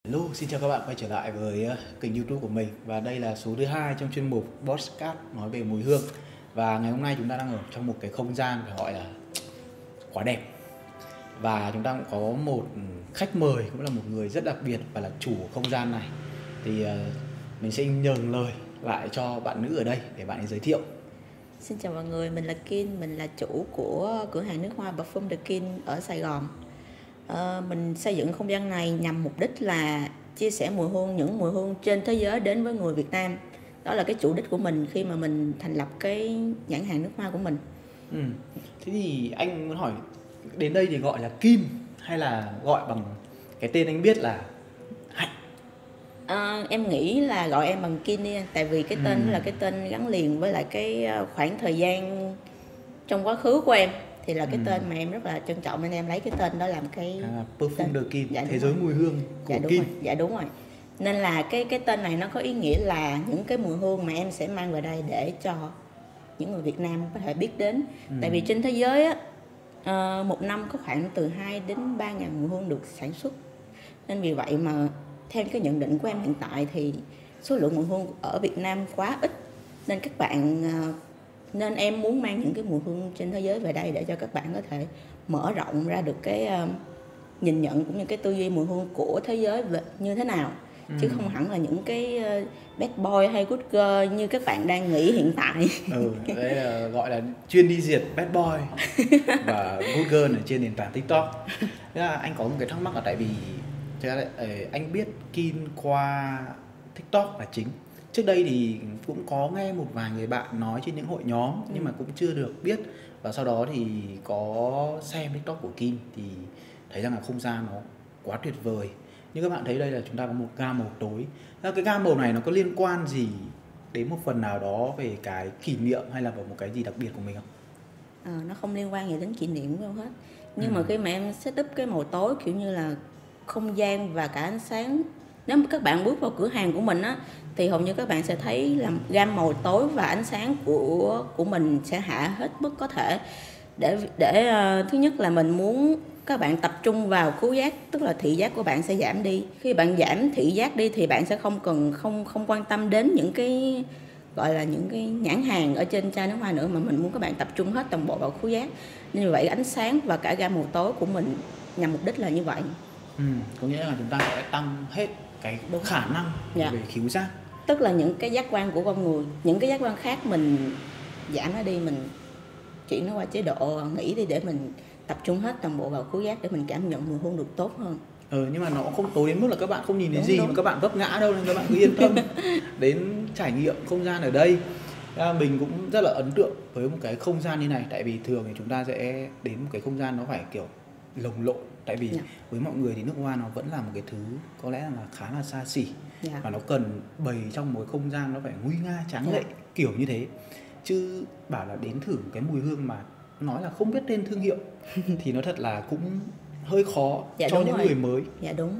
Hello, xin chào các bạn quay trở lại với kênh YouTube của mình. Và đây là số thứ 2 trong chuyên mục Podcast nói về mùi hương. Và ngày hôm nay chúng ta đang ở trong một cái không gian phải gọi là quá đẹp. Và chúng ta cũng có một khách mời, cũng là một người rất đặc biệt và là chủ của không gian này. Thì mình sẽ nhường lời lại cho bạn nữ ở đây để bạn ấy giới thiệu. Xin chào mọi người, mình là Kim, mình là chủ của cửa hàng nước hoa Parfum The Kin ở Sài Gòn. Mình xây dựng không gian này nhằm mục đích là chia sẻ những mùi hương trên thế giới đến với người Việt Nam. Đó là cái chủ đích của mình khi mà mình thành lập cái nhãn hàng nước hoa của mình. Thế thì anh muốn hỏi, đến đây thì gọi là Kim hay là gọi bằng cái tên anh biết là Hạnh? Em nghĩ là gọi em bằng Kin đi, tại vì cái tên là cái tên gắn liền với lại cái khoảng thời gian trong quá khứ của em. Thì là cái tên mà em rất là trân trọng nên em lấy cái tên đó làm cái Parfum The Kin, dạ, thế giới mùi hương của đúng Kim. rồi. Dạ đúng rồi. Nên là cái tên này nó có ý nghĩa là những cái mùi hương mà em sẽ mang về đây để cho những người Việt Nam có thể biết đến. Tại vì trên thế giới á, một năm có khoảng từ 2 đến 3 ngàn mùi hương được sản xuất. Nên vì vậy mà theo cái nhận định của em hiện tại thì số lượng mùi hương ở Việt Nam quá ít. Nên em muốn mang những cái mùi hương trên thế giới về đây để cho các bạn có thể mở rộng ra được cái nhìn nhận cũng như cái tư duy mùi hương của thế giới như thế nào. Chứ không hẳn là những cái bad boy hay good girl như các bạn đang nghĩ hiện tại. Đấy là gọi là chuyên đi diệt bad boy và good girl ở trên nền tảng TikTok. Thế là anh có một cái thắc mắc là tại vì anh biết Kin qua TikTok là chính. Trước đây thì cũng có nghe một vài người bạn nói trên những hội nhóm nhưng mà cũng chưa được biết. Và sau đó thì có xem TikTok của Kin thì thấy rằng là không gian nó quá tuyệt vời. Như các bạn thấy đây là chúng ta có một gam màu tối. Cái gam màu này nó có liên quan gì đến một phần nào đó về cái kỷ niệm hay là vào một cái gì đặc biệt của mình không? Nó không liên quan gì đến kỷ niệm đâu hết. Nhưng mà khi mà em set up cái màu tối kiểu như là không gian và cả ánh sáng, nếu mà các bạn bước vào cửa hàng của mình á thì hầu như các bạn sẽ thấy là gam màu tối và ánh sáng của mình sẽ hạ hết mức có thể để thứ nhất là mình muốn các bạn tập trung vào khứu giác, tức là thị giác của bạn sẽ giảm đi. Khi bạn giảm thị giác đi thì bạn sẽ không quan tâm đến những cái gọi là những cái nhãn hàng ở trên chai nước hoa nữa, mà mình muốn các bạn tập trung hết toàn bộ vào khứu giác. Nên như vậy ánh sáng và cả gam màu tối của mình nhằm mục đích là như vậy. Có nghĩa là chúng ta sẽ tăng hết cái khả năng về khứu giác. Tức là những cái giác quan của con người, những cái giác quan khác mình giảm nó đi, mình chuyển nó qua chế độ nghỉ đi để mình tập trung hết toàn bộ vào khứu giác để mình cảm nhận mùi hương được tốt hơn. Nhưng mà nó không tối đến mức là các bạn không nhìn thấy gì mà các bạn vấp ngã đâu, nên các bạn cứ yên tâm đến trải nghiệm không gian ở đây. Mình cũng rất là ấn tượng với một cái không gian như này, tại vì thường thì chúng ta sẽ đến một cái không gian nó phải kiểu lồng lộn, tại vì với mọi người thì nước hoa nó vẫn là một cái thứ có lẽ là khá là xa xỉ và nó cần bày trong một không gian nó phải nguy nga tráng lệ kiểu như thế. Chứ bảo là đến thử cái mùi hương mà nói là không biết tên thương hiệu thì nó thật là cũng hơi khó cho những người mới. Dạ đúng.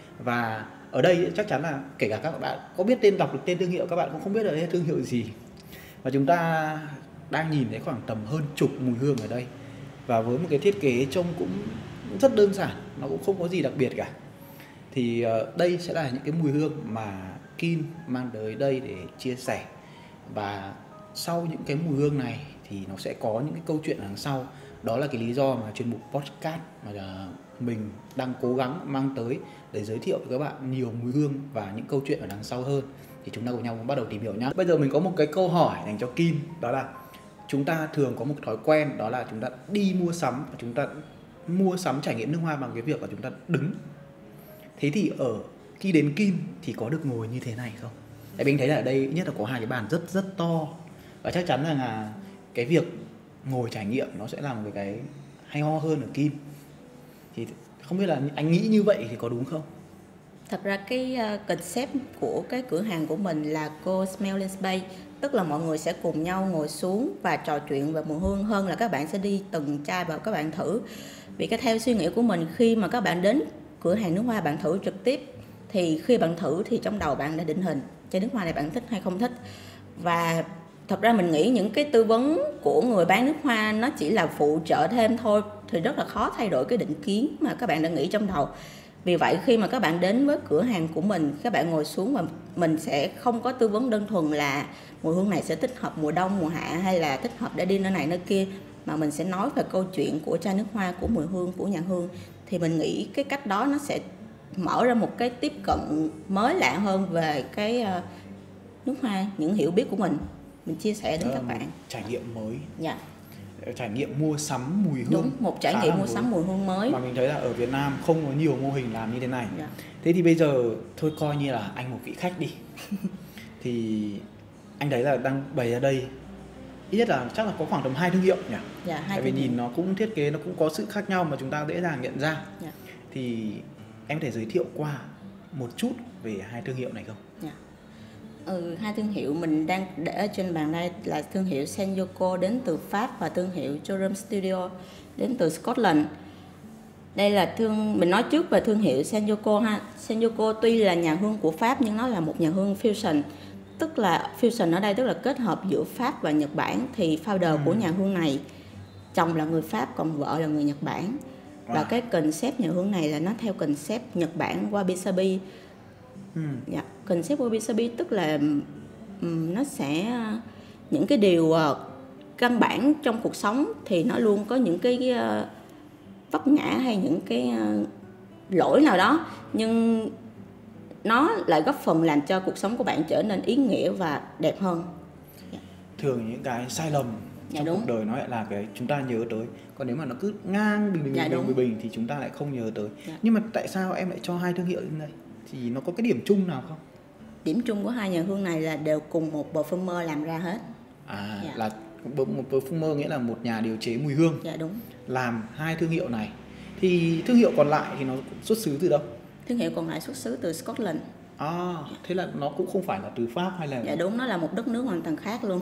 Và ở đây chắc chắn là kể cả các bạn có biết đọc được tên thương hiệu, các bạn cũng không biết là thương hiệu gì. Và chúng ta đang nhìn thấy khoảng tầm hơn chục mùi hương ở đây. Và với một cái thiết kế trông cũng rất đơn giản, nó cũng không có gì đặc biệt cả. Thì đây sẽ là những cái mùi hương mà Kin mang tới đây để chia sẻ. Và sau những cái mùi hương này thì nó sẽ có những cái câu chuyện đằng sau. Đó là cái lý do mà chuyên mục podcast mà mình đang cố gắng mang tới để giới thiệu với các bạn nhiều mùi hương và những câu chuyện ở đằng sau hơn. Thì chúng ta cùng nhau bắt đầu tìm hiểu nhé. Bây giờ mình có một cái câu hỏi dành cho Kim, đó là chúng ta thường có một thói quen, đó là chúng ta đi mua sắm và chúng ta mua sắm trải nghiệm nước hoa bằng cái việc là chúng ta đứng. Thế thì khi đến Kim thì có được ngồi như thế này không? Tại vì anh thấy là ở đây nhất là có hai cái bàn rất rất to, và chắc chắn là cái việc ngồi trải nghiệm nó sẽ là một cái hay ho hơn ở Kim. Thì không biết là anh nghĩ như vậy thì có đúng không? Thật ra cái concept của cái cửa hàng của mình là Co-Smelling Space, tức là mọi người sẽ cùng nhau ngồi xuống và trò chuyện về mùi hương hơn là các bạn sẽ đi từng chai và các bạn thử. Vì theo suy nghĩ của mình, khi mà các bạn đến cửa hàng nước hoa bạn thử trực tiếp thì khi bạn thử thì trong đầu bạn đã định hình chai nước hoa này bạn thích hay không thích. Và thật ra mình nghĩ những cái tư vấn của người bán nước hoa nó chỉ là phụ trợ thêm thôi, thì rất là khó thay đổi cái định kiến mà các bạn đã nghĩ trong đầu. Vì vậy khi mà các bạn đến với cửa hàng của mình, các bạn ngồi xuống và mình sẽ không có tư vấn đơn thuần là mùi hương này sẽ thích hợp mùa đông, mùa hạ hay là thích hợp để đi nơi này nơi kia, mà mình sẽ nói về câu chuyện của chai nước hoa, của mùi hương, của nhà hương. Thì mình nghĩ cái cách đó nó sẽ mở ra một cái tiếp cận mới lạ hơn về cái nước hoa, những hiểu biết của mình chia sẻ đến các bạn. Trải nghiệm mới. Dạ. Trải nghiệm mua sắm mùi hương. Đúng, một trải nghiệm mua sắm mùi hương mới. Mà mình thấy là ở Việt Nam không có nhiều mô hình làm như thế này. Dạ. Thế thì bây giờ thôi coi như là anh một vị khách đi. Thì anh thấy là đang bày ra đây ít nhất là chắc là có khoảng tầm 2 thương hiệu nhỉ? Dạ, 2 Tại vì thương hiệu. nhìn nó cũng thiết kế nó cũng có sự khác nhau mà chúng ta dễ dàng nhận ra. Dạ. Thì em có thể giới thiệu qua một chút về 2 thương hiệu này không? Dạ. 2 thương hiệu mình đang để ở trên bàn đây là thương hiệu Senjoko đến từ Pháp và thương hiệu Jerome Studio đến từ Scotland. Đây là mình nói trước về thương hiệu Senjoko ha. Senjoko tuy là nhà hương của Pháp nhưng nó là một nhà hương fusion. Tức là fusion ở đây tức là kết hợp giữa Pháp và Nhật Bản. Thì founder của nhà hương này, chồng là người Pháp còn vợ là người Nhật Bản. Và cái concept nhà hương này là nó theo concept Nhật Bản Wabi Sabi. Dạ, concept Wabi Sabi tức là nó sẽ những cái điều căn bản trong cuộc sống thì nó luôn có những cái vấp ngã hay những cái lỗi nào đó, nhưng nó lại góp phần làm cho cuộc sống của bạn trở nên ý nghĩa và đẹp hơn. Thường những cái sai lầm trong cuộc đời nó lại là cái chúng ta nhớ tới, còn nếu mà nó cứ ngang bình thì chúng ta lại không nhớ tới. Nhưng mà tại sao em lại cho 2 thương hiệu lên đây? Thì nó có cái điểm chung nào không? Điểm chung của 2 nhà hương này là đều cùng một perfumer làm ra hết. Là một perfumer nghĩa là một nhà điều chế mùi hương. Dạ đúng. Làm 2 thương hiệu này. Thì thương hiệu còn lại thì nó xuất xứ từ đâu? Thương hiệu còn lại xuất xứ từ Scotland. Thế là nó cũng không phải là từ Pháp hay là... Dạ đúng, nó là một đất nước hoàn toàn khác luôn.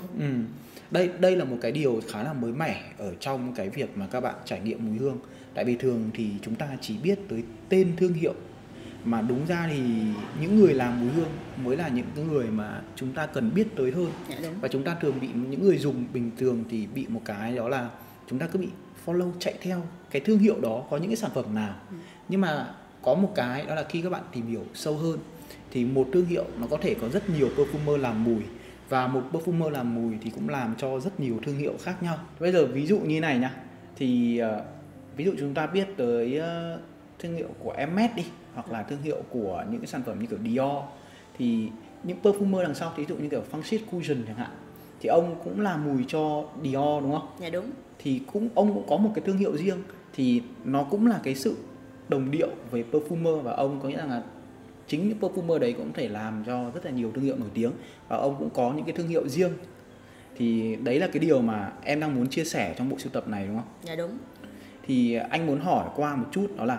Đây là một cái điều khá là mới mẻ ở trong cái việc mà các bạn trải nghiệm mùi hương. Tại vì thường thì chúng ta chỉ biết tới tên thương hiệu, mà đúng ra thì những người làm mùi hương mới là những cái người mà chúng ta cần biết tới hơn. Và chúng ta thường bị, những người dùng bình thường thì bị một cái đó là chúng ta cứ bị follow, chạy theo cái thương hiệu đó có những cái sản phẩm nào. Nhưng mà có một cái đó là khi các bạn tìm hiểu sâu hơn thì một thương hiệu nó có thể có rất nhiều perfumer làm mùi, và một perfumer làm mùi thì cũng làm cho rất nhiều thương hiệu khác nhau. Bây giờ ví dụ như này nhá, thì ví dụ chúng ta biết tới thương hiệu của Hermes đi, hoặc là thương hiệu của những cái sản phẩm như kiểu Dior, thì những perfumer đằng sau, ví dụ như kiểu Francis Cousin chẳng hạn, thì ông cũng làm mùi cho Dior đúng không? Dạ đúng. Thì ông cũng có một cái thương hiệu riêng, thì nó cũng là cái sự đồng điệu về perfumer, và ông có nghĩa là chính những perfumer đấy cũng có thể làm cho rất là nhiều thương hiệu nổi tiếng, và ông cũng có những cái thương hiệu riêng. Thì đấy là cái điều mà em đang muốn chia sẻ trong bộ sưu tập này đúng không? Dạ đúng. Thì anh muốn hỏi qua một chút, đó là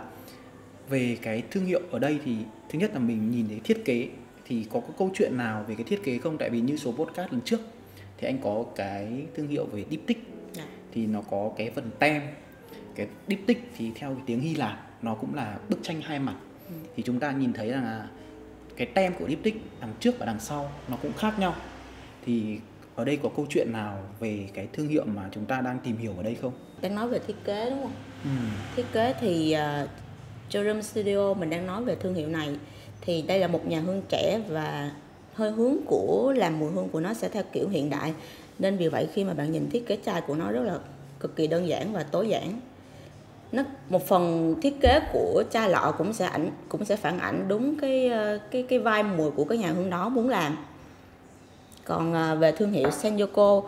về cái thương hiệu ở đây thì thứ nhất là mình nhìn thấy thiết kế thì có câu chuyện nào về cái thiết kế không? Tại vì như số podcast lần trước thì anh có cái thương hiệu về diptyque, thì nó có cái phần tem. Cái diptyque thì theo cái tiếng Hy Lạp nó cũng là bức tranh 2 mặt. Thì chúng ta nhìn thấy là cái tem của diptyque đằng trước và đằng sau nó cũng khác nhau. Thì ở đây có câu chuyện nào về cái thương hiệu mà chúng ta đang tìm hiểu ở đây không? Đang nói về thiết kế đúng không? Thiết kế thì Jerome Studio mình đang nói về thương hiệu này. Thì đây là một nhà hương trẻ và hơi hướng của làm mùi hương của nó sẽ theo kiểu hiện đại. Nên vì vậy khi mà bạn nhìn thiết kế chai của nó rất là cực kỳ đơn giản và tối giản. Một phần thiết kế của chai lọ cũng sẽ phản ảnh đúng cái vibe mùi của cái nhà hương đó muốn làm. Còn về thương hiệu Senjoko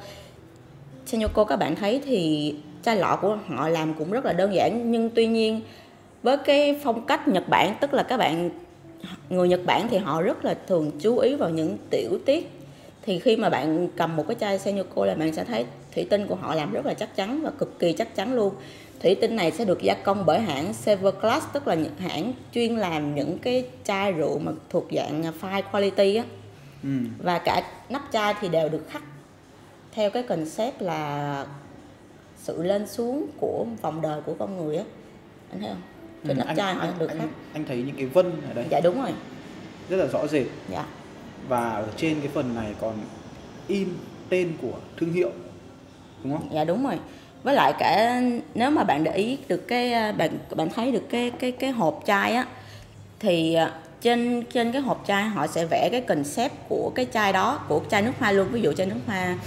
các bạn thấy thì chai lọ của họ làm cũng rất là đơn giản, nhưng tuy nhiên với cái phong cách Nhật Bản, tức là người Nhật Bản thì họ rất là thường chú ý vào những tiểu tiết. Thì khi mà bạn cầm một cái chai Senjoko là bạn sẽ thấy thủy tinh của họ làm rất là chắc chắn và cực kỳ chắc chắn luôn. Thủy tinh này sẽ được gia công bởi hãng Silverglass, tức là hãng chuyên làm những cái chai rượu mà thuộc dạng fine quality á. Và cả nắp chai thì đều được khắc theo cái concept là sự lên xuống của vòng đời của con người á, anh thấy không? Cái nắp chai họ được khắc. Anh thấy những cái vân ở đây. Dạ đúng rồi. Rất là rõ rệt. Dạ. Và ở trên cái phần này còn in tên của thương hiệu, đúng không? Dạ đúng rồi. Với lại cả nếu mà bạn để ý được bạn thấy được cái hộp chai á, Thì trên cái hộp chai họ sẽ vẽ cái concept của cái chai đó, của chai nước hoa luôn. Ví dụ chai nước hoa,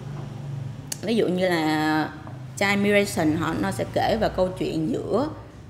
ví dụ như là chai Mirason, nó sẽ kể về câu chuyện giữa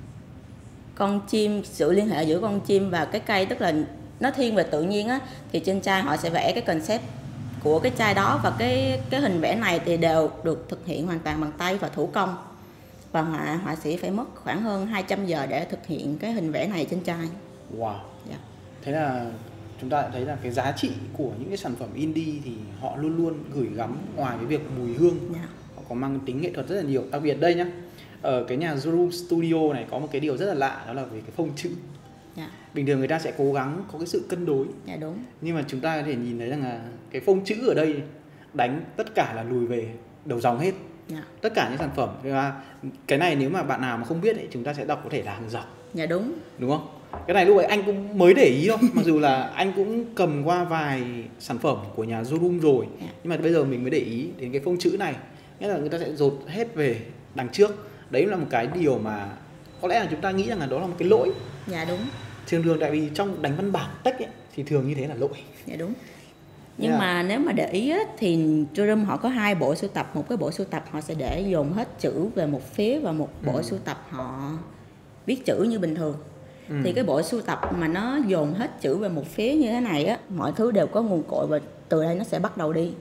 con chim, sự liên hệ giữa con chim và cái cây, tức là nó thiên về tự nhiên á. Thì trên chai họ sẽ vẽ cái concept của cái chai đó, và cái hình vẽ này thì đều được thực hiện hoàn toàn bằng tay và thủ công, và họa sĩ phải mất khoảng hơn 200 giờ để thực hiện cái hình vẽ này trên chai. Wow. Thế là chúng ta thấy là cái giá trị của những cái sản phẩm indie thì họ luôn luôn gửi gắm, ngoài cái việc mùi hương, họ có mang tính nghệ thuật rất là nhiều. Đặc biệt đây nhá, ở cái nhà Zoom Studio này có một cái điều rất là lạ, đó là về cái phông chữ. Bình thường người ta sẽ cố gắng có cái sự cân đối. Đúng. Nhưng mà chúng ta có thể nhìn thấy rằng là cái phông chữ ở đây đánh tất cả là lùi về đầu dòng hết. Tất cả những sản phẩm. Và cái này nếu mà bạn nào mà không biết ấy, chúng ta sẽ đọc có thể là hàng dọc. Đúng không? Cái này lúc ấy anh cũng mới để ý thôi. Mặc dù là anh cũng cầm qua vài sản phẩm của nhà Zoom rồi, nhưng mà bây giờ mình mới để ý đến cái phông chữ này. Nghĩa là người ta sẽ dột hết về đằng trước. Đấy là một cái điều mà có lẽ là chúng ta nghĩ rằng là đó là một cái lỗi. Đúng. Thường tại vì trong đánh văn bản text ấy, thì thường như thế là lỗi. Đúng. Nhưng mà nếu mà để ý á, thì Zoom họ có 2 bộ sưu tập. Một cái bộ sưu tập họ sẽ để dồn hết chữ về một phía, và một bộ sưu tập họ viết chữ như bình thường. Thì cái bộ sưu tập mà nó dồn hết chữ về một phía như thế này á, mọi thứ đều có nguồn cội, và từ đây nó sẽ bắt đầu đi.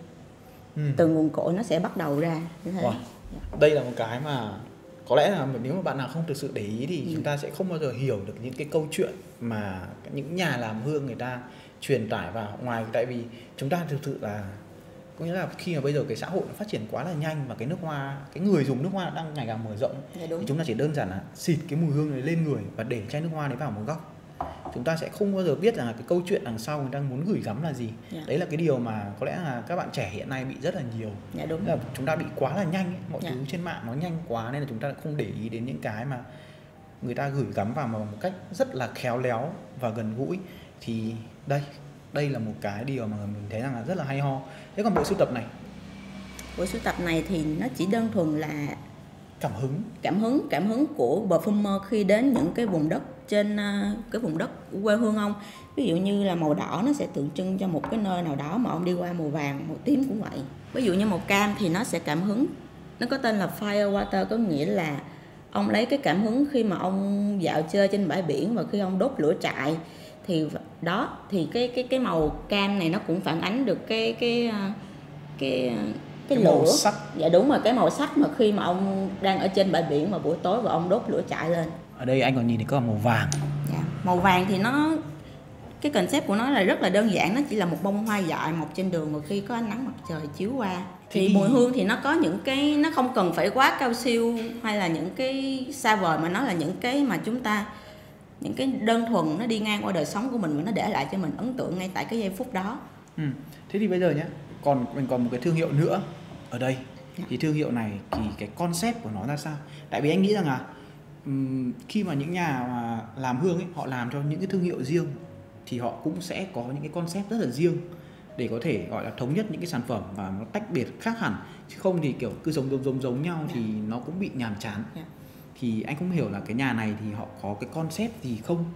Từ nguồn cội nó sẽ bắt đầu ra như thế. Đây là một cái mà có lẽ là nếu mà bạn nào không thực sự để ý thì chúng ta sẽ không bao giờ hiểu được những cái câu chuyện mà những nhà làm hương người ta truyền tải vào. Ngoài tại vì chúng ta thực sự là có nghĩa là khi mà bây giờ cái xã hội nó phát triển quá là nhanh, và cái nước hoa, cái người dùng nước hoa đang ngày càng mở rộng, thì chúng ta chỉ đơn giản là xịt cái mùi hương này lên người và để chai nước hoa đấy vào một góc. Chúng ta sẽ không bao giờ biết rằng là cái câu chuyện đằng sau người ta muốn gửi gắm là gì. Đấy là cái điều mà có lẽ là các bạn trẻ hiện nay bị rất là nhiều. Đúng. Là chúng ta bị quá là nhanh ấy. Mọi thứ trên mạng nó nhanh quá, nên là chúng ta không để ý đến những cái mà người ta gửi gắm vào một cách rất là khéo léo và gần gũi. Thì đây là một cái điều mà mình thấy rằng là rất là hay ho. Thế còn bộ sưu tập này? Bộ sưu tập này thì nó chỉ đơn thuần là cảm hứng của perfumer khi đến những cái vùng đất trên cái vùng đất quê hương ông. Ví dụ như là màu đỏ nó sẽ tượng trưng cho một cái nơi nào đó mà ông đi qua, màu vàng, màu tím cũng vậy. Ví dụ như màu cam thì nó sẽ cảm hứng, nó có tên là Firewater, có nghĩa là ông lấy cái cảm hứng khi mà ông dạo chơi trên bãi biển và khi ông đốt lửa trại. Thì đó, thì cái màu cam này nó cũng phản ánh được cái lửa. Màu sắc. Dạ đúng rồi, cái màu sắc mà khi mà ông đang ở trên bãi biển vào buổi tối và ông đốt lửa trại lên. Ở đây anh còn nhìn thấy có màu vàng. Màu vàng thì cái concept của nó là rất là đơn giản, nó chỉ là một bông hoa dại mọc trên đường mà khi có ánh nắng mặt trời chiếu qua. Thì mùi hương thì nó có những cái, nó không cần phải quá cao siêu hay là những cái xa vời, mà nó là những cái mà chúng ta, những cái đơn thuần nó đi ngang qua đời sống của mình và nó để lại cho mình ấn tượng ngay tại cái giây phút đó. Thế thì bây giờ nhé, mình còn một cái thương hiệu nữa ở đây. Thì thương hiệu này thì cái concept của nó ra sao? Tại vì anh nghĩ rằng là khi mà những nhà mà làm hương ấy, họ làm cho những cái thương hiệu riêng thì họ cũng sẽ có những cái concept rất là riêng để có thể gọi là thống nhất những cái sản phẩm và nó tách biệt khác hẳn. Chứ không thì kiểu cứ giống nhau thì nó cũng bị nhàm chán. Thì anh không hiểu là cái nhà này thì họ có cái concept gì không?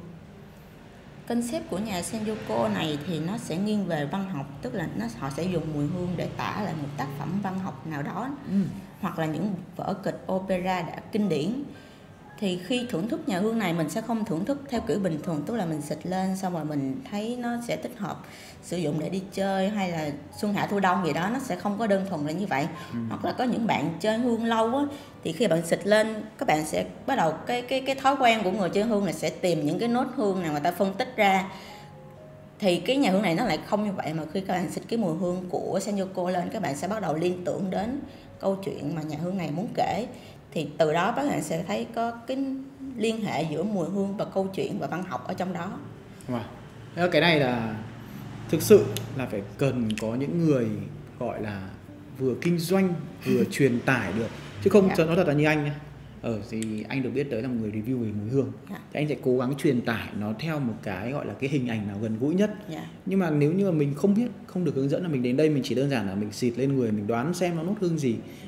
Concept của nhà Senjoko này thì nó sẽ nghiêng về văn học, tức là họ sẽ dùng mùi hương để tả lại một tác phẩm văn học nào đó, hoặc là những vở kịch opera đã kinh điển. Thì khi thưởng thức nhà hương này mình sẽ không thưởng thức theo kiểu bình thường, tức là mình xịt lên xong rồi mình thấy nó sẽ thích hợp sử dụng để đi chơi hay là xuân hạ thu đông gì đó, nó sẽ không có đơn thuần là như vậy. Hoặc là có những bạn chơi hương lâu á, thì khi bạn xịt lên các bạn sẽ bắt đầu cái thói quen của người chơi hương là sẽ tìm những cái nốt hương nào người ta phân tích ra. Thì cái nhà hương này nó lại không như vậy, mà khi các bạn xịt cái mùi hương của Senjoko lên, các bạn sẽ bắt đầu liên tưởng đến câu chuyện mà nhà hương này muốn kể. Thì từ đó các bạn sẽ thấy có cái liên hệ giữa mùi hương và câu chuyện và văn học ở trong đó. Cái này là thực sự là phải cần có những người gọi là vừa kinh doanh vừa truyền tải được, chứ không nói thật là như anh nhé. Thì anh được biết tới là một người review về mùi hương, thì anh sẽ cố gắng truyền tải nó theo một cái gọi là cái hình ảnh nào gần gũi nhất. Nhưng mà nếu như mà mình không biết, không được hướng dẫn, là mình đến đây mình chỉ đơn giản là mình xịt lên người, mình đoán xem nó nốt hương gì,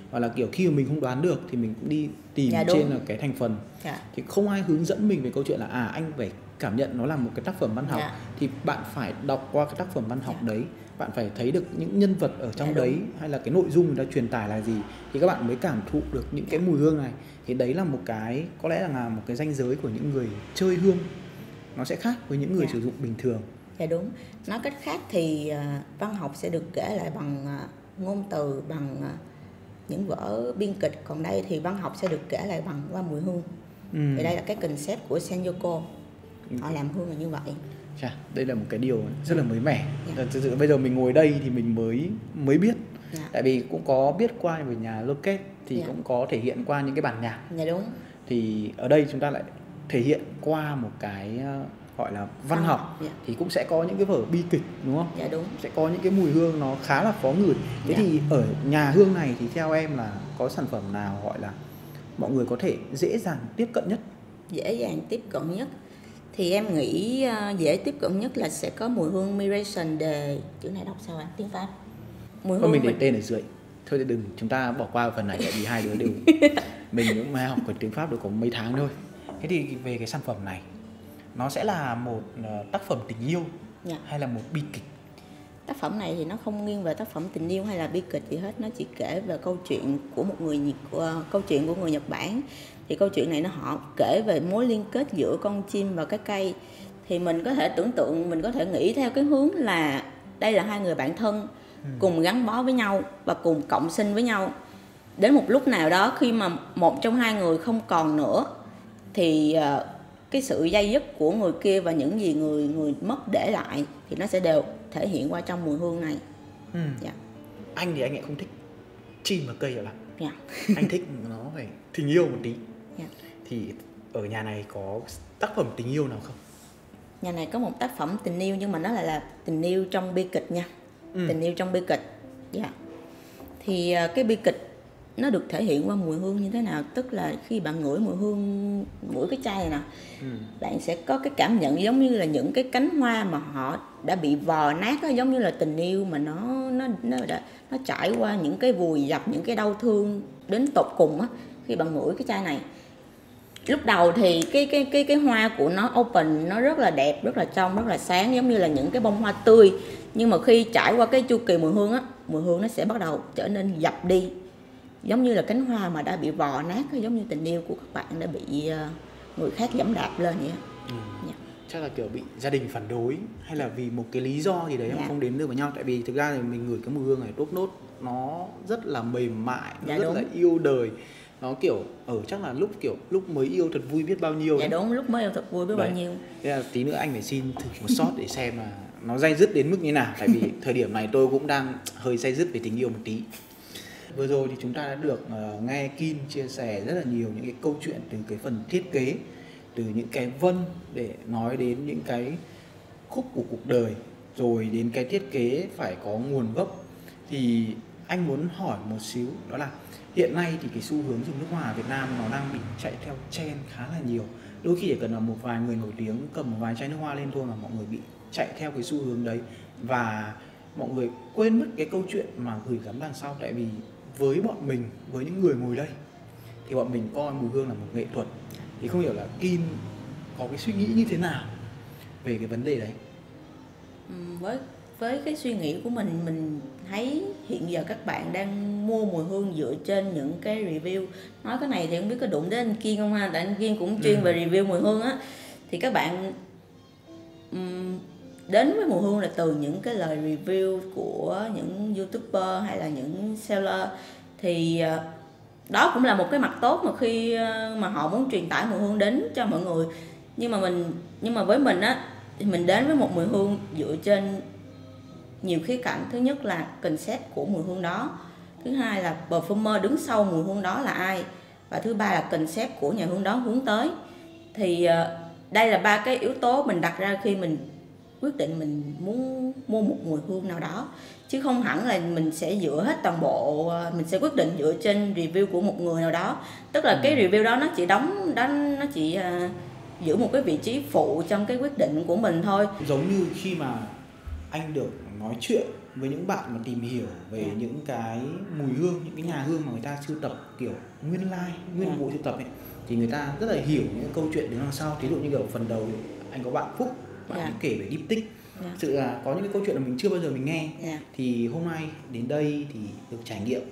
hoặc là kiểu khi mà mình không đoán được thì mình cũng đi tìm trên là cái thành phần. Thì không ai hướng dẫn mình về câu chuyện là anh phải cảm nhận nó là một cái tác phẩm văn học, thì bạn phải đọc qua cái tác phẩm văn học đấy, bạn phải thấy được những nhân vật ở trong đấy hay là cái nội dung người ta truyền tải là gì thì các bạn mới cảm thụ được những cái mùi hương này. Thì đấy là một cái, có lẽ là một cái ranh giới của những người chơi hương, nó sẽ khác với những người sử dụng bình thường. Dạ đúng. Nói cách khác thì văn học sẽ được kể lại bằng ngôn từ, bằng những vở biên kịch, còn đây thì văn học sẽ được kể lại bằng qua mùi hương. Thì đây là cái concept của Senjoko, họ làm hương là như vậy. Đây là một cái điều rất là mới mẻ. Thực sự bây giờ mình ngồi đây thì mình mới biết. Tại vì cũng có biết qua về nhà Loket thì cũng có thể hiện qua những cái bản nhạc. Dạ đúng. Thì ở đây chúng ta lại thể hiện qua một cái gọi là văn học. Thì cũng sẽ có những cái vở bi kịch, đúng không? Dạ đúng. Sẽ có những cái mùi hương nó khá là khó ngửi. Thế thì ở nhà hương này thì theo em là có sản phẩm nào gọi là mọi người có thể dễ dàng tiếp cận nhất? Dễ dàng tiếp cận nhất thì em nghĩ dễ tiếp cận nhất là sẽ có mùi hương Miration de, chữ này đọc sao ạ? Tiếng Pháp. Mùi hương mình để tên ở dưới. Thôi thì đừng, chúng ta bỏ qua phần này tại vì hai đứa đều mình cũng mới học tiếng Pháp được có mấy tháng thôi. Thế thì về cái sản phẩm này, nó sẽ là một tác phẩm tình yêu hay là một bi kịch? Tác phẩm này thì nó không nghiêng về tác phẩm tình yêu hay là bi kịch gì hết, nó chỉ kể về câu chuyện của câu chuyện của người Nhật Bản. Thì câu chuyện này họ kể về mối liên kết giữa con chim và cái cây. Thì mình có thể tưởng tượng, mình có thể nghĩ theo cái hướng là đây là hai người bạn thân cùng gắn bó với nhau và cùng cộng sinh với nhau. Đến một lúc nào đó khi mà một trong hai người không còn nữa thì cái sự dây dứt của người kia và những gì người mất để lại thì nó sẽ đều thể hiện qua trong mùi hương này. Anh thì anh lại không thích chim và cây lắm. Anh thích nó phải tình yêu một tí. Thì ở nhà này có tác phẩm tình yêu nào không? Nhà này có một tác phẩm tình yêu nhưng mà nó lại là tình yêu trong bi kịch nha. Tình yêu trong bi kịch. Thì cái bi kịch nó được thể hiện qua mùi hương như thế nào? Tức là khi bạn ngửi mùi hương, ngửi cái chai này nè, bạn sẽ có cái cảm nhận giống như là những cái cánh hoa mà họ đã bị vò nát đó, giống như là tình yêu mà nó trải qua những cái vùi dập, những cái đau thương đến tột cùng á. Khi bạn ngửi cái chai này, lúc đầu thì cái hoa của nó open, nó rất là đẹp, rất là trong, rất là sáng, giống như là những cái bông hoa tươi. Nhưng mà khi trải qua cái chu kỳ mùi hương á, mùi hương nó sẽ bắt đầu trở nên dập đi, giống như là cánh hoa mà đã bị vò nát, giống như tình yêu của các bạn đã bị người khác giẫm đạp lên vậy. Chắc là kiểu bị gia đình phản đối hay là vì một cái lý do gì đấy mà không đến được với nhau. Tại vì thực ra thì mình ngửi cái mùi hương này tốt nốt, nó rất là mềm mại, nó rất là yêu đời. Nó kiểu chắc là lúc mới yêu thật vui biết bao nhiêu. Đúng, lúc mới yêu thật vui biết bao nhiêu. Thế là tí nữa anh phải xin thử một shot để xem là nó day dứt đến mức như nào. Tại vì thời điểm này tôi cũng đang hơi day dứt về tình yêu một tí. Vừa rồi thì chúng ta đã được nghe Kim chia sẻ rất là nhiều những cái câu chuyện từ cái phần thiết kế, từ những cái vân để nói đến những cái khúc của cuộc đời, rồi đến cái thiết kế phải có nguồn gốc. Thì anh muốn hỏi một xíu, đó là hiện nay thì cái xu hướng dùng nước hoa ở Việt Nam nó đang bị chạy theo trend khá là nhiều. Đôi khi chỉ cần là một vài người nổi tiếng cầm một vài chai nước hoa lên thôi mà mọi người bị chạy theo cái xu hướng đấy, và mọi người quên mất cái câu chuyện mà gửi gắm đằng sau. Tại vì với bọn mình, với những người ngồi đây thì bọn mình coi mùi hương là một nghệ thuật. Thì không hiểu là Kim có cái suy nghĩ như thế nào về cái vấn đề đấy? Với cái suy nghĩ của mình thấy hiện giờ các bạn đang mua mùi hương dựa trên những cái review. Nói cái này thì không biết có đụng đến anh Kiên không ha, tại anh Kiên cũng chuyên về review mùi hương á. Thì các bạn đến với mùi hương là từ những cái lời review của những youtuber hay là những seller. Thì đó cũng là một cái mặt tốt mà khi mà họ muốn truyền tải mùi hương đến cho mọi người. Nhưng mà với mình á, thì mình đến với một mùi hương dựa trên nhiều khía cạnh. Thứ nhất là concept của mùi hương đó, thứ hai là perfumer đứng sau mùi hương đó là ai, và thứ ba là concept của nhà hương đó hướng tới. Thì đây là ba cái yếu tố mình đặt ra khi mình quyết định mình muốn mua một mùi hương nào đó, chứ không hẳn là mình sẽ dựa hết toàn bộ, mình sẽ quyết định dựa trên review của một người nào đó. Tức là cái review đó nó chỉ giữ một cái vị trí phụ trong cái quyết định của mình thôi. Giống như khi mà anh được nói chuyện với những bạn mà tìm hiểu về những cái mùi hương, những cái nhà hương mà người ta sưu tập kiểu nguyên bộ sưu tập ấy, thì người ta rất là hiểu những câu chuyện đứng đằng sau. Ví dụ như kiểu phần đầu anh có bạn Phúc, bạn ấy kể về diptyque. Sự là có những cái câu chuyện mà mình chưa bao giờ mình nghe. Thì hôm nay đến đây thì được trải nghiệm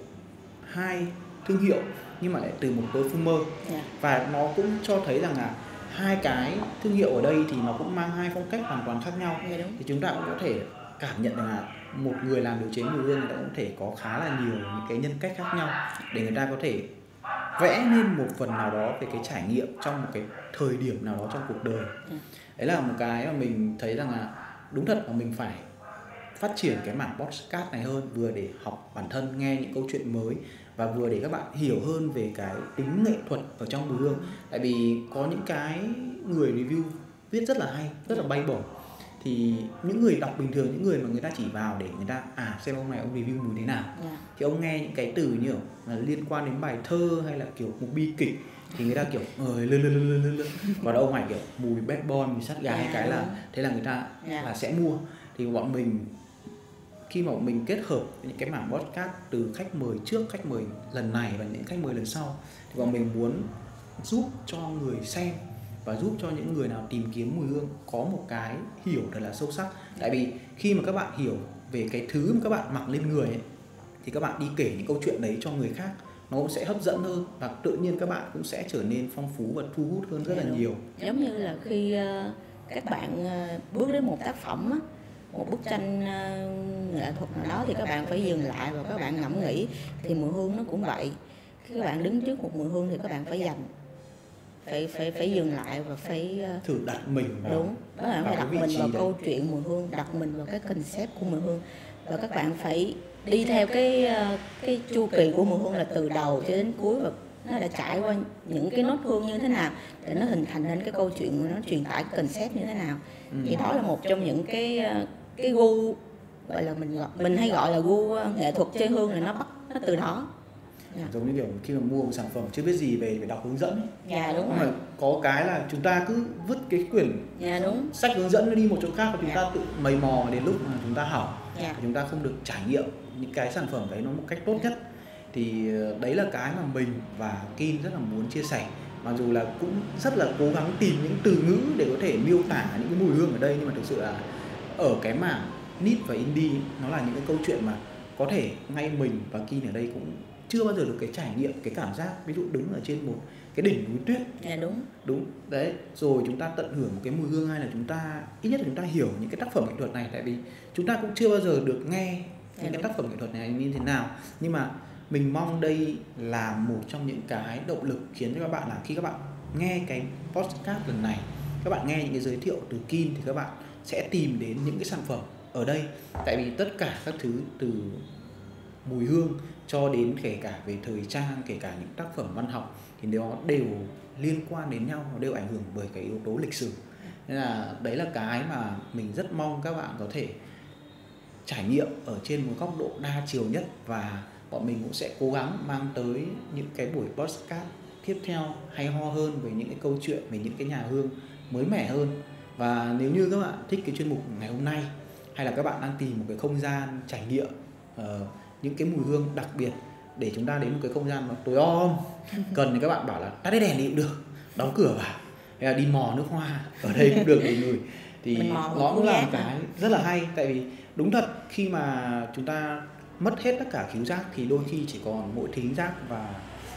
2 thương hiệu nhưng mà lại từ một perfumer. Và nó cũng cho thấy rằng là 2 cái thương hiệu ở đây thì nó cũng mang 2 phong cách hoàn toàn khác nhau. Thì chúng ta cũng có thể cảm nhận rằng là một người làm điều chế mùi hương người ta cũng thể có khá là nhiều những cái nhân cách khác nhau để người ta có thể vẽ nên một phần nào đó về cái trải nghiệm trong một cái thời điểm nào đó trong cuộc đời. Đấy là một cái mà mình thấy rằng là đúng thật là mình phải phát triển cái mảng podcast này hơn, vừa để học bản thân, nghe những câu chuyện mới và vừa để các bạn hiểu hơn về cái tính nghệ thuật ở trong mùi hương. Tại vì có những cái người review viết rất là hay, rất là bay bổng. Thì những người đọc bình thường, những người mà người ta chỉ vào để người ta xem ông này ông review mùi thế nào, thì ông nghe những cái từ như là liên quan đến bài thơ hay là kiểu một bi kịch thì người ta kiểu lơ. Còn ông này kiểu mùi bad boy, mùi sát gái cái là thế là người ta là sẽ mua. Thì bọn mình khi mà bọn mình kết hợp những cái mảng podcast từ khách mời trước, khách mời lần này và những khách mời lần sau, thì bọn mình muốn giúp cho người xem và giúp cho những người nào tìm kiếm mùi hương có một cái hiểu thật là sâu sắc. Tại vì khi mà các bạn hiểu về cái thứ mà các bạn mặc lên người ấy, thì các bạn đi kể những câu chuyện đấy cho người khác nó cũng sẽ hấp dẫn hơn và tự nhiên các bạn cũng sẽ trở nên phong phú và thu hút hơn rất là nhiều. Giống như là khi các bạn bước đến một tác phẩm á, một bức tranh nghệ thuật nào đó thì các bạn phải dừng lại và các bạn ngẫm nghĩ. Thì mùi hương nó cũng vậy. Khi các bạn đứng trước một mùi hương thì các bạn phải dành, phải dừng lại và phải thử đặt mình vào. Đúng, các bạn phải đặt mình vào câu chuyện mùi hương, đặt mình vào cái concept của mùi hương, và các bạn phải đi theo cái chu kỳ của mùi hương là từ đầu cho đến cuối, và nó đã trải qua những cái nốt hương như thế nào để nó hình thành nên cái câu chuyện, nó truyền tải concept như thế nào. Thì đó là một trong những cái gu gọi là mình hay gọi là gu nghệ thuật chơi hương, là nó bắt nó từ đó. Giống như kiểu khi mà mua một sản phẩm chưa biết gì về phải đọc hướng dẫn ấy. Đúng mà có cái là chúng ta cứ vứt cái quyển sách hướng dẫn đi một chỗ khác và chúng ta tự mày mò đến lúc mà chúng ta hỏng, chúng ta không được trải nghiệm những cái sản phẩm đấy nó một cách tốt nhất. Thì đấy là cái mà mình và Kin rất là muốn chia sẻ. Mặc dù là cũng rất là cố gắng tìm những từ ngữ để có thể miêu tả những cái mùi hương ở đây, nhưng mà thực sự là ở cái mảng niche và indie nó là những cái câu chuyện mà có thể ngay mình và Kin ở đây cũng chưa bao giờ được cái trải nghiệm, cái cảm giác ví dụ đứng ở trên một cái đỉnh núi tuyết. Đúng đấy, rồi chúng ta tận hưởng một cái mùi hương, hay là chúng ta ít nhất là chúng ta hiểu những cái tác phẩm nghệ thuật này. Tại vì chúng ta cũng chưa bao giờ được nghe những cái tác phẩm nghệ thuật này như thế nào, nhưng mà mình mong đây là một trong những cái động lực khiến cho các bạn là khi các bạn nghe cái podcast lần này, các bạn nghe những cái giới thiệu từ Kin thì các bạn sẽ tìm đến những cái sản phẩm ở đây. Tại vì tất cả các thứ từ mùi hương cho đến kể cả về thời trang, kể cả những tác phẩm văn học thì nó đều liên quan đến nhau, nó đều ảnh hưởng bởi cái yếu tố lịch sử. Nên là đấy là cái mà mình rất mong các bạn có thể trải nghiệm ở trên một góc độ đa chiều nhất, và bọn mình cũng sẽ cố gắng mang tới những cái buổi podcast tiếp theo hay ho hơn về những cái câu chuyện về những cái nhà hương mới mẻ hơn. Và nếu như các bạn thích cái chuyên mục ngày hôm nay, hay là các bạn đang tìm một cái không gian trải nghiệm những cái mùi hương đặc biệt để chúng ta đến một cái không gian mà tối om, cần thì các bạn bảo là tắt hết đèn đi cũng được, đóng cửa vào, hay là đi mò nước hoa ở đây cũng được để ngửi. Thì nó cũng là một cái rất là hay. Tại vì đúng thật khi mà chúng ta mất hết tất cả khứu giác thì đôi khi chỉ còn mỗi thính giác và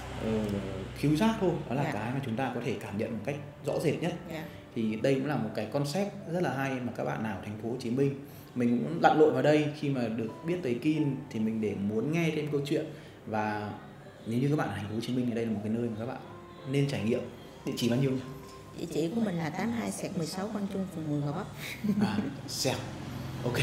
khứu giác thôi. Đó là cái mà chúng ta có thể cảm nhận một cách rõ rệt nhất. Thì đây cũng là một cái concept rất là hay mà các bạn nào ở thành phố Hồ Chí Minh, mình cũng lặn lội vào đây khi mà được biết tới Kin thì mình để muốn nghe thêm câu chuyện. Và nếu như các bạn ở thành phố Hồ Chí Minh thì đây là một cái nơi mà các bạn nên trải nghiệm. Địa chỉ bao nhiêu nhỉ? Địa chỉ của mình là 82/16 Quang Trung, phường 10 Gò Vấp. Sẹc. Ok.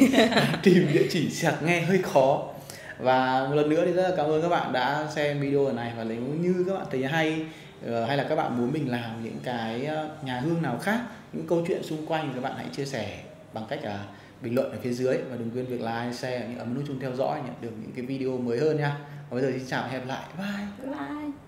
Tìm địa chỉ sẹc nghe hơi khó. Và một lần nữa thì rất là cảm ơn các bạn đã xem video này. Và nếu như các bạn thấy hay, hay là các bạn muốn mình làm những cái nhà hương nào khác, những câu chuyện xung quanh thì các bạn hãy chia sẻ bằng cách bình luận ở phía dưới. Và đừng quên việc like, share, ấn nút chuông theo dõi nhận được những cái video mới hơn nha. Và bây giờ xin chào và hẹn gặp lại. Bye.